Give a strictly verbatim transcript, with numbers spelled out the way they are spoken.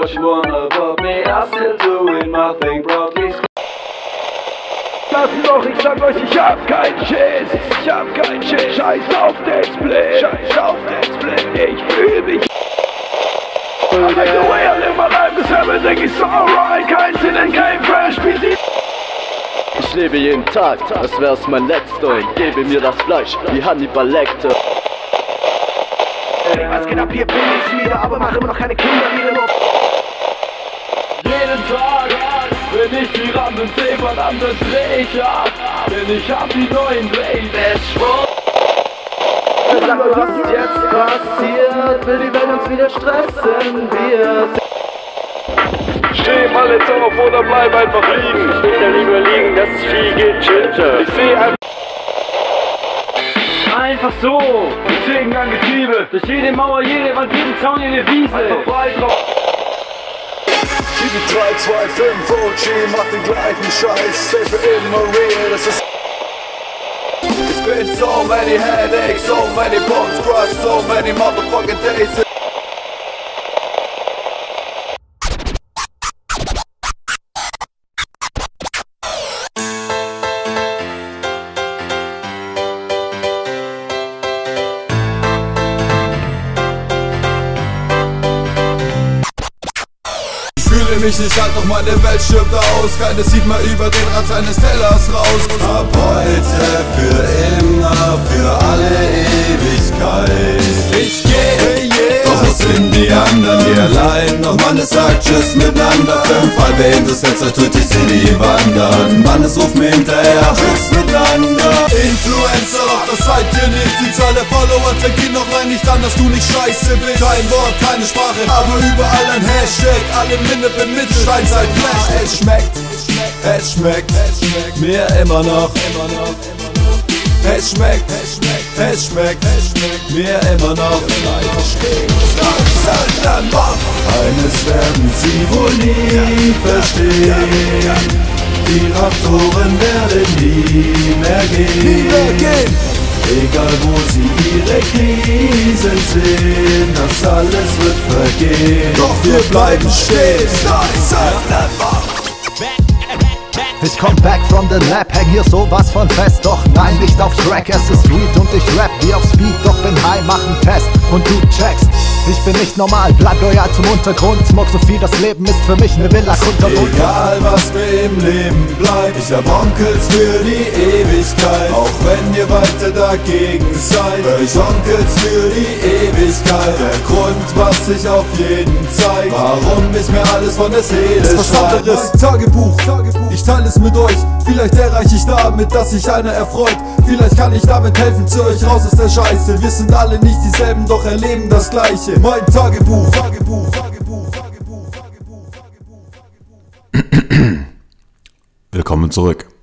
what you wanna, but me, I'm still doing my thing, bro, please. Lass doch, ich sag euch, ich hab keinen Schiss, ich hab keinen Schiss. Scheiß auf den Split, scheiß auf den Split, ich fühl mich. I like the way I live my life, cause everything is alright. Kein Sinn in Game Fresh, P C. Ich lebe jeden Tag, als wär's mein letzter, und gebe mir das Fleisch wie Hannibal Lecter. Ey, was geht ab, hier bin ich wieder, aber mach immer noch keine Kinder wieder nur. Jeden Tag, wenn ich die Rampen seh, verdammt, das dreh ich ab. Denn ich hab die neuen Blades. Sag mal, was ist jetzt passiert? Will die Welt uns wieder stressen? Wir Steh mal jetzt auf oder bleib einfach liegen. Ich will ja lieber liegen, das ist viel gechillter. Ich seh einfach einfach so, deswegen an Getriebe. Durch jede Mauer, jede Wand, jeden Zaun, jede Wiese. Einfach frei drauf. sieben drei zwei fünf O G macht den gleichen Scheiß, safe immer real, das ist. It's been so many headaches, so many bones crushed, so many motherfucking days. Ich fühle mich nicht halt, doch meine Welt stirbt aus. Keiner sieht mal über den Rand seines Tellers raus. Ab heute für immer, für alle Ewigkeit. Ich gehe, yeah. Doch es sind die anderen, die allein. Doch man, es sagt tschüss miteinander. Fünf halbe Intersetzer tut ich sie die wandern. Mann, es ruft mir hinterher, tschüss miteinander. Influencer, doch das seid ihr nicht. Die Zahl der Follower zeigt ihn noch rein nicht an, dass du nicht scheiße bist. Kein Wort, keine Sprache, aber überall ein Hashtag. Alle Minne im Mittelstein seid Flash. Es schmeckt, es schmeckt, es schmeckt mir immer noch. Es schmeckt, es schmeckt, es schmeckt, es schmeckt mir immer noch. Eines werden sie wohl nie verstehen. Die Raptoren werden nie mehr gehen. Egal wo sie ihre Krisen sehen, das alles wird vergehen. Doch wir bleiben stehen. Ich komm back from the lab, häng hier sowas von fest. Doch nein, nicht auf Track, es ist Street und ich rap wie auf Speed. Doch bin high, mach nen Test und du checkst. Ich bin nicht normal, bleib loyal zum Untergrund. Smoke so viel, das Leben ist für mich ne Villa kunterbunt. Egal was mir im Leben bleibt, ich hab Onkels für die Ewigkeit. Auch wenn ihr weiter dagegen seid, hör ich Onkels für die Ewigkeit. Der Grund, was sich auf jeden zeigt, warum ich mir alles von der Seele schreibe. Ist was anderes, Tagebuch, ich teile es mit euch. Vielleicht erreiche ich damit, dass sich einer erfreut. Vielleicht kann ich damit helfen, zu euch raus aus der Scheiße. Wir sind alle nicht dieselben, doch erleben das Gleiche. Mein Tagebuch, Tagebuch, Tagebuch, Tagebuch, Tagebuch, Tagebuch. Willkommen zurück.